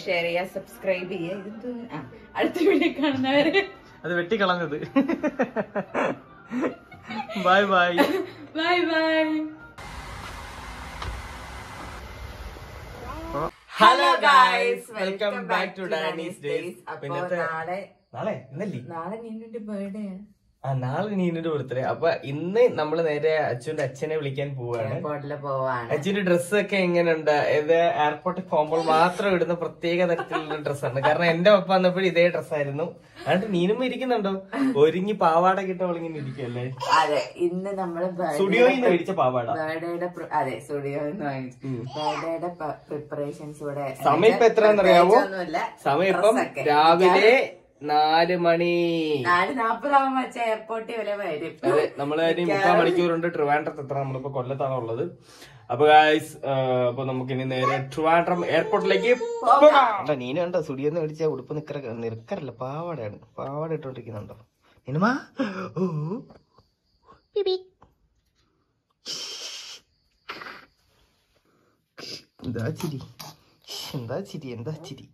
Share ചെയ്യുക, subscribe ചെയ്യുക. അടുത്ത വീഡിയോ കാണുന്നവരെ അത് വെട്ടിക്കളഞ്ഞത്. Bye bye bye bye. Hello guys, welcome back to Dani's days. നാളെ നീനുന്റെ ബർത്ത്ഡേ ആണ്. നാളെ നീനുന്റെ ബർത്ത്ഡേ. അപ്പൊ ഇന്ന് നമ്മള് നേരെ അച്ഛന്റെ അച്ഛനെ വിളിക്കാൻ പോവാണ്. അച്ഛന്റെ ഡ്രസ്സൊക്കെ എങ്ങനെയുണ്ട്? ഇത് എയർപോർട്ടിൽ പോകുമ്പോൾ മാത്രം ഇടുന്ന പ്രത്യേക തരത്തിലുള്ള ഡ്രസ്സാണ്. കാരണം എന്റെ ഒപ്പം വന്നപ്പോഴും ഇതേ ഡ്രസ്സായിരുന്നു. അതുകൊണ്ട് നീനും ഇരിക്കുന്നുണ്ടോ? ഒരുങ്ങി പാവാട കിട്ടവളിങ്ങനെ ഇരിക്കല്ലേ? അതെ, ഇന്ന് നമ്മള് സ്റ്റുഡിയോയിൽ നിന്ന് മേടിച്ച പാവാട. അതെ, സ്റ്റുഡിയോയിൽ നിന്ന് വാങ്ങിച്ചു. ബർത്ത്ഡേയുടെ പ്രിപ്പറേഷൻസ് ഇവിടെ. സമയം ഇപ്പൊ എത്രയാണെന്നറിയാവോ? സമയം ഇപ്പം രാവിലെ 4 മണി 4:40 എയർപോർട്ടിൽ വരെ വരും. അതെ, നമ്മള് 3/4 മണിക്കൂറുണ്ട് ട്രിവാൻഡ്രത്ത് എത്ര. നമ്മളിപ്പോ കൊല്ലത്താണ് ഉള്ളത്. അപ്പൊ ഗായ്സ്, അപ്പൊ നമുക്ക് ഇനി നേരെ ട്രിവാൻഡ്രം എയർപോർട്ടിലേക്ക് പോകാം. നീന കണ്ടോ? സുടിയെന്ന് മേടിച്ച ഉടുപ്പ് നിൽക്കറല്ല, പാവാടയാണ്. പാവാട ഇട്ടോണ്ടിരിക്കുന്നുണ്ടോ നീനുമാ? ഓ എന്താ ചിരി, എന്താ ചിരി, എന്താ ചിരി.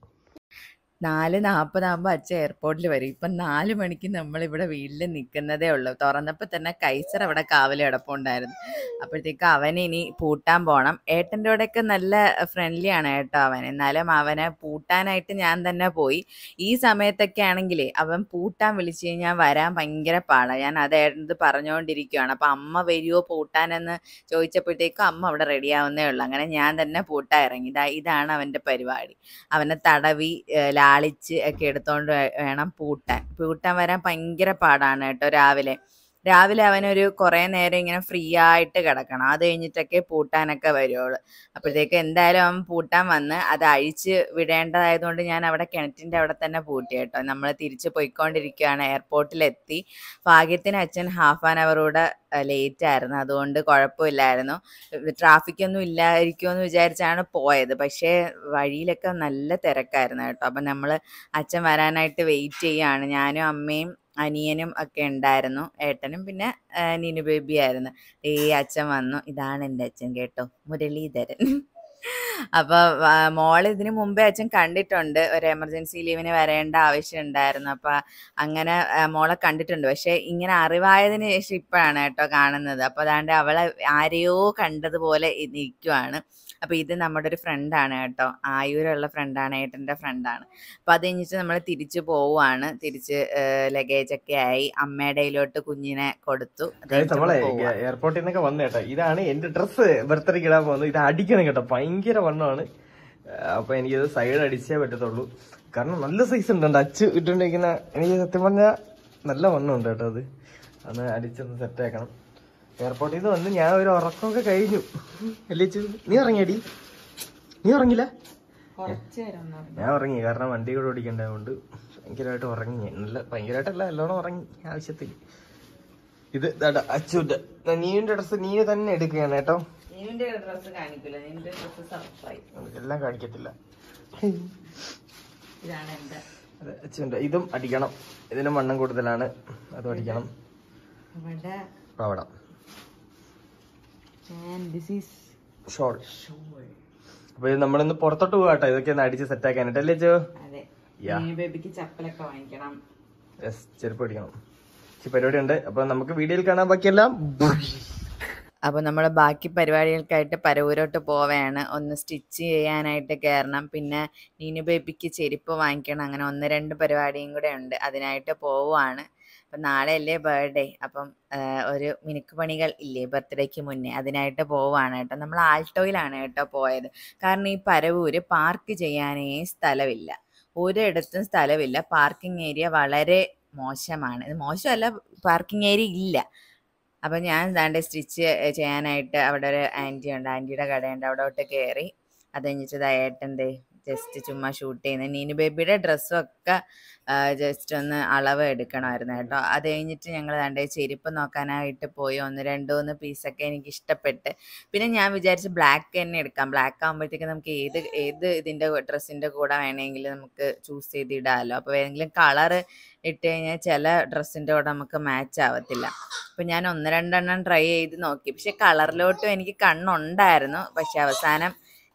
4:40 അച്ഛൻ എയർപോർട്ടിൽ വരും. ഇപ്പം 4 മണിക്ക് നമ്മളിവിടെ വീട്ടിൽ നിൽക്കുന്നതേ ഉള്ളൂ. തുറന്നപ്പോൾ തന്നെ കൈസർ അവിടെ കാവൽ കിടപ്പുണ്ടായിരുന്നു. അപ്പോഴത്തേക്ക് അവന് ഇനി പൂട്ടാൻ പോകണം. ഏട്ടൻ്റെ കൂടെയൊക്കെ നല്ല ഫ്രണ്ട്ലി ആണ് കേട്ടോ അവൻ. എന്നാലും അവനെ പൂട്ടാനായിട്ട് ഞാൻ തന്നെ പോയി. ഈ സമയത്തൊക്കെ ആണെങ്കിലേ അവൻ പൂട്ടാൻ വിളിച്ചു കഴിഞ്ഞാൽ വരാൻ ഭയങ്കര പാടാണ്. ഞാൻ അത് ഏട്ടനത് പറഞ്ഞുകൊണ്ടിരിക്കുകയാണ്. അപ്പം അമ്മ വരുമോ പൂട്ടാനെന്ന് ചോദിച്ചപ്പോഴത്തേക്കും അമ്മ അവിടെ റെഡിയാവുന്നേ ഉള്ളൂ. അങ്ങനെ ഞാൻ തന്നെ പൂട്ടാൻ ഇറങ്ങി. ഇതാണ് അവൻ്റെ പരിപാടി. അവനെ തടവി ലാളിച്ച് ഒക്കെ എടുത്തോണ്ട് വേണം പൂട്ടാൻ വരാൻ ഭയങ്കര പാടാണ് കേട്ടോ. രാവിലെ അവനൊരു കുറേ നേരം ഇങ്ങനെ ഫ്രീ ആയിട്ട് കിടക്കണം. അത് കഴിഞ്ഞിട്ടൊക്കെ പൂട്ടാനൊക്കെ വരുവുള്ളൂ. അപ്പോഴത്തേക്ക് എന്തായാലും അവൻ പൂട്ടാൻ വന്ന് അത് അഴിച്ച് വിടേണ്ടതായതുകൊണ്ട് ഞാൻ അവിടെ കിണറ്റിൻ്റെ അവിടെ തന്നെ പൂട്ടി കേട്ടോ. നമ്മൾ തിരിച്ച് പോയിക്കൊണ്ടിരിക്കുകയാണ്. എയർപോർട്ടിലെത്തി. ഭാഗ്യത്തിന് അച്ഛൻ ഹാഫ് ആൻ അവറൂടെ ലേറ്റ് ആയിരുന്നു. അതുകൊണ്ട് കുഴപ്പമില്ലായിരുന്നു. ട്രാഫിക്കൊന്നും ഇല്ലായിരിക്കുമെന്ന് വിചാരിച്ചാണ് പോയത്. പക്ഷേ വഴിയിലൊക്കെ നല്ല തിരക്കായിരുന്നു കേട്ടോ. അപ്പം നമ്മൾ അച്ഛൻ വരാനായിട്ട് വെയിറ്റ് ചെയ്യുകയാണ്. ഞാനും അമ്മയും അനിയനും ഒക്കെ ഉണ്ടായിരുന്നു. ഏട്ടനും പിന്നെ നീനു ബേബി ആയിരുന്നു. അച്ഛൻ വന്നു. ഇതാണ് എൻ്റെ അച്ഛൻ കേട്ടോ, മുരളീധരൻ. അപ്പൊ മോള് ഇതിനു മുമ്പേ അച്ഛൻ കണ്ടിട്ടുണ്ട്. ഒരു എമർജൻസി ലീവിന് വരേണ്ട ആവശ്യം ഉണ്ടായിരുന്നു. അപ്പൊ അങ്ങനെ മോളെ കണ്ടിട്ടുണ്ട്. പക്ഷെ ഇങ്ങനെ അറിവായതിനു ശേഷം ഇപ്പോഴാണ് കേട്ടോ കാണുന്നത്. അപ്പൊ അതാണ്ട് അവളെ ആരെയോ കണ്ടതുപോലെ ഇരിക്കുവാണ്. അപ്പൊ ഇത് നമ്മുടെ ഒരു ഫ്രണ്ടാണ് കേട്ടോ, ആയൂരുള്ള ഫ്രണ്ടാണ്, ഏട്ടൻ്റെ ഫ്രണ്ടാണ്. അപ്പൊ അത് കഴിഞ്ഞിട്ട് നമ്മൾ തിരിച്ചു പോവുകയാണ്. തിരിച്ച് ലഗേജൊക്കെ ആയി അമ്മയുടെ കയ്യിലോട്ട് കുഞ്ഞിനെ കൊടുത്തു. നമ്മളെ എയർപോർട്ടിൽ നിന്നൊക്കെ വന്നു കേട്ടോ. ഇതാണ് എന്റെ ഡ്രസ്സ്, ബർത്ത്ഡേക്ക് ഇടാൻ പോകുന്നത്. ഇത് അടിക്കണം കേട്ടോ, ഭയങ്കര വണ്ണമാണ്. അപ്പൊ എനിക്കത് സൈഡ് അടിച്ചേ പറ്റത്തുള്ളൂ. കാരണം നല്ല സൈസ് ഉണ്ട് അച്ച് ഇട്ടുകൊണ്ടിരിക്കുന്ന. എനിക്ക് സത്യം പറഞ്ഞാൽ നല്ല വണ്ണമുണ്ട് കേട്ടോ. അത് അടിച്ചൊന്ന് സെറ്റ് ആക്കണം. എയർപോർട്ടിൽ നിന്ന് വന്ന് ഞാൻ ഒരു ഉറക്കമൊക്കെ കഴിഞ്ഞു. അല്ലേ? നീ ഉറങ്ങിയടി? നീ ഉറങ്ങില്ല? ഞാൻ ഉറങ്ങി. കാരണം വണ്ടി കൂടെ ഓടിക്കണ്ടായതുകൊണ്ട് ഭയങ്കരമായിട്ട് ഉറങ്ങി. നല്ല ഭയങ്കരമായിട്ടല്ല, നല്ലോണം ഉറങ്ങി ആവശ്യത്തിൽ. ഇത് അച്ചുന്റെ നീന്റെ ഡ്രസ്സ് നീ തന്നെ എടുക്കുകയാണ് കേട്ടോ. എല്ലാം കാണിക്കത്തില്ല. അതെ, അച്ചുന്റെ ഇതും അടിക്കണം. ഇതിനും വണ്ണം കൂടുതലാണ്, അതും അടിക്കണം. പാവട ഷോൾ. അപ്പൊ നമ്മളിന്ന് പുറത്തോട്ട് പോകാട്ടോ. ഇതൊക്കെ ഒന്ന് അടിച്ച് സെറ്റ് ആക്കാനായിട്ട് അല്ലേ ചോ? ചപ്പലൊക്കെ വാങ്ങിക്കണം. ചെരുപ്പ് അടിക്കണം. പരിപാടി ഉണ്ട്. അപ്പൊ നമുക്ക് വീഡിയോയിൽ കാണാൻ ബാക്കിയെല്ലാം. അപ്പോൾ നമ്മൾ ബാക്കി പരിപാടികൾക്കായിട്ട് പരവൂരോട്ട് പോവുകയാണ്. ഒന്ന് സ്റ്റിച്ച് ചെയ്യാനായിട്ട് കയറണം. പിന്നെ നീനു ബേബിക്ക് ചെരുപ്പ് വാങ്ങിക്കണം. അങ്ങനെ 1-2 പരിപാടിയും കൂടെ ഉണ്ട്. അതിനായിട്ട് പോവുകയാണ്. അപ്പം നാളെ അല്ലേ ബർത്ത്ഡേ. അപ്പം ഒരു മിനുക്ക് പണികൾ ഇല്ലേ ബർത്ത്ഡേക്ക് മുന്നേ, അതിനായിട്ട് പോവുകയാണ് കേട്ടോ. നമ്മൾ ആൾട്ടോയിലാണ് കേട്ടോ പോയത്. കാരണം ഈ പരവൂര് പാർക്ക് ചെയ്യാനേ സ്ഥലമില്ല, ഒരിടത്തും സ്ഥലമില്ല. പാർക്കിംഗ് ഏരിയ വളരെ മോശമാണ്. ഇത് മോശമല്ല, പാർക്കിംഗ് ഏരിയ ഇല്ല. അപ്പം ഞാൻ ദാണ്ടെ സ്റ്റിച്ച് ചെയ്യാനായിട്ട് അവിടെ ഒരു ആൻറ്റി ഉണ്ട്, ആൻറ്റിയുടെ കടയുണ്ട്, അവിടോട്ട് കയറി. അത് കഴിഞ്ഞിട്ട് ഏട്ടൻ്റെ ജസ്റ്റ് ചുമ്മാ ഷൂട്ട് ചെയ്യുന്നത്. നീനു ബേബിയുടെ ഡ്രസ്സൊക്കെ ജസ്റ്റ് ഒന്ന് അളവ് എടുക്കണമായിരുന്നു കേട്ടോ. അത് കഴിഞ്ഞിട്ട് ഞങ്ങൾ ദാണ്ടെ ചെരുപ്പ് നോക്കാനായിട്ട് പോയി. 1-2 പീസൊക്കെ എനിക്ക് ഇഷ്ടപ്പെട്ട്. പിന്നെ ഞാൻ വിചാരിച്ച് ബ്ലാക്ക് തന്നെ എടുക്കാം. ബ്ലാക്ക് ആകുമ്പോഴത്തേക്ക് നമുക്ക് ഏത് ഇതിൻ്റെ ഡ്രസ്സിൻ്റെ കൂടെ വേണമെങ്കിലും നമുക്ക് ചൂസ് ചെയ്ത് ഇടാമല്ലോ. അപ്പോൾ ഏതെങ്കിലും കളറ് ഇട്ട് കഴിഞ്ഞാൽ ചില ഡ്രസ്സിൻ്റെ കൂടെ നമുക്ക് മാച്ച് ആവത്തില്ല. അപ്പോൾ ഞാൻ 1-2 ട്രൈ ചെയ്ത് നോക്കി. പക്ഷെ കളറിലോട്ടും എനിക്ക് കണ്ണുണ്ടായിരുന്നു. പക്ഷെ അവസാനം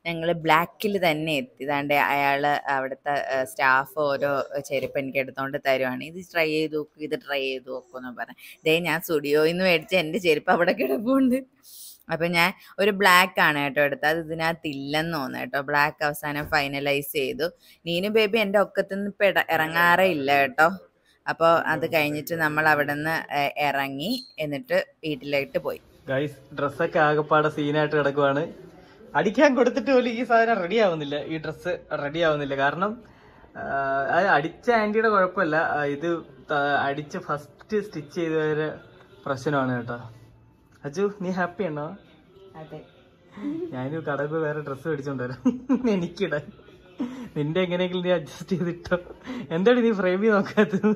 ഞങ്ങൾ ബ്ലാക്കിൽ തന്നെ എത്തി. ഇതാണ്ട് അയാൾ അവിടുത്തെ സ്റ്റാഫ് ഓരോ ചെരുപ്പ് എനിക്ക് എടുത്തോണ്ട് തരുവാണ്. ഇത് ട്രൈ ചെയ്ത് നോക്കും, ഇത് ട്രൈ ചെയ്ത് നോക്കുമെന്ന് പറഞ്ഞു. ദേ ഞാൻ സ്റ്റുഡിയോയിൽ നിന്ന് മേടിച്ച എൻ്റെ ചെരുപ്പ് അവിടെ കിടപ്പുണ്ട്. അപ്പം ഞാൻ ഒരു ബ്ലാക്ക് ആണ് കേട്ടോ എടുത്തത്. അത് ഇതിനകത്ത് ഇല്ലെന്ന് തോന്നുന്നു കേട്ടോ. ബ്ലാക്ക് അവസാനം ഫൈനലൈസ് ചെയ്തു. നീനു ബേബി എൻ്റെ ഒക്കത്തുനിന്ന് ഇപ്പം ഇറങ്ങാറേ ഇല്ല കേട്ടോ. അപ്പോൾ അത് കഴിഞ്ഞിട്ട് നമ്മൾ അവിടെ നിന്ന് ഇറങ്ങി, എന്നിട്ട് വീട്ടിലേക്ക് പോയി. ഗൈസ്, ഡ്രസ്സൊക്കെ ആകെപ്പാടെ സീനായിട്ട് കിടക്കുവാണ്. അടിക്കാൻ കൊടുത്തിട്ട് പോലും ഈ സാധനം റെഡി ആവുന്നില്ല. ഈ ഡ്രസ്സ് റെഡി ആവുന്നില്ല. കാരണം അത് അടിച്ച ആന്റിയുടെ കുഴപ്പമില്ല, ഇത് അടിച്ച് ഫസ്റ്റ് സ്റ്റിച്ച് ചെയ്തവരെ പ്രശ്നമാണ് കേട്ടോ. അച്ചു, നീ ഹാപ്പി ആണോ? അതെ, ഞാനും കടയിൽ പോയി വേറെ ഡ്രസ്സ് മേടിച്ചോണ്ട് വരാം എനിക്കിടാൻ. നിന്റെ എങ്ങനെയെങ്കിലും നീ അഡ്ജസ്റ്റ് ചെയ്തിട്ടോ. എന്താണ് നീ ഫ്രെയിമിൽ നോക്കാത്തത്?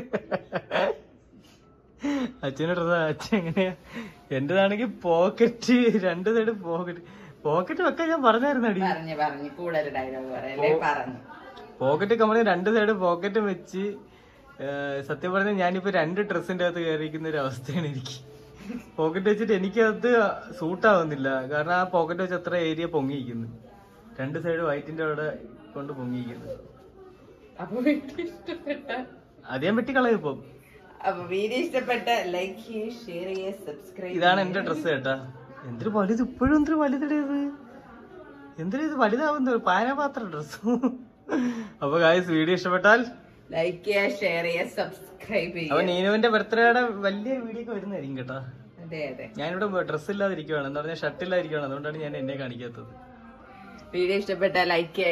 അച്ഛൻ്റെ ഡ്രസ്സ് അച്ഛൻ എങ്ങനെയാ? എന്റേതാണെങ്കിൽ പോക്കറ്റ്, 2 സൈഡ് പോക്കറ്റ് വെക്കാൻ ഞാൻ പറഞ്ഞായിരുന്നടി. പോക്കറ്റ് കമ്പനി 2 സൈഡ് പോക്കറ്റും വെച്ച് സത്യം പറഞ്ഞാൽ ഞാനിപ്പോ 2 ഡ്രസ്സിന്റെ അകത്ത് കയറിയിരിക്കുന്ന ഒരു അവസ്ഥയാണ് എനിക്ക്. പോക്കറ്റ് വെച്ചിട്ട് എനിക്കത് സൂട്ടാവുന്നില്ല. കാരണം ആ പോക്കറ്റ് വെച്ച് അത്ര ഏരിയ പൊങ്ങിയിരിക്കുന്നു. 2 സൈഡ് വൈറ്റിന്റെ അവിടെ കൊണ്ട് പൊങ്ങിയിരിക്കുന്നു. അധികം വെട്ടിക്കളയും ഇപ്പം. ഇതാണ് എന്റെ ഡ്രസ്സ് കേട്ടാ. എന്തൊരു വലുത്, ഇപ്പോഴും എന്തൊരു വലുതിടേത്, എന്തൊരു ഇത് വലുതാവുന്ന പാനപാത്ര ഡ്രസ്. അപ്പൊ ഗായ്സ്, വീഡിയോ ഇഷ്ടപ്പെട്ടാൽ ലൈക്ക് ചെയ്യുക, ഷെയർ ചെയ്യുക, സബ്സ്ക്രൈബ് ചെയ്യുക. അപ്പൊ നീനുവിന്റെ ബർത്ത്ഡേയുടെ വലിയ വീഡിയോ ഒക്കെ വരുന്നതായിരിക്കും കേട്ടാ. അതെ അതെ, ഞാനിവിടെ ഡ്രസ് ഇല്ലാതിരിക്കുവാണ്, എന്ന് പറഞ്ഞാൽ ഷർട്ട് ഇല്ലാതിരിക്കുവാണ്. അതുകൊണ്ടാണ് ഞാൻ എന്നെ കാണിക്കാത്തത്. വീഡിയോ ഇഷ്ടപ്പെട്ടാൽ ലൈക്ക് ചെയ്യുക.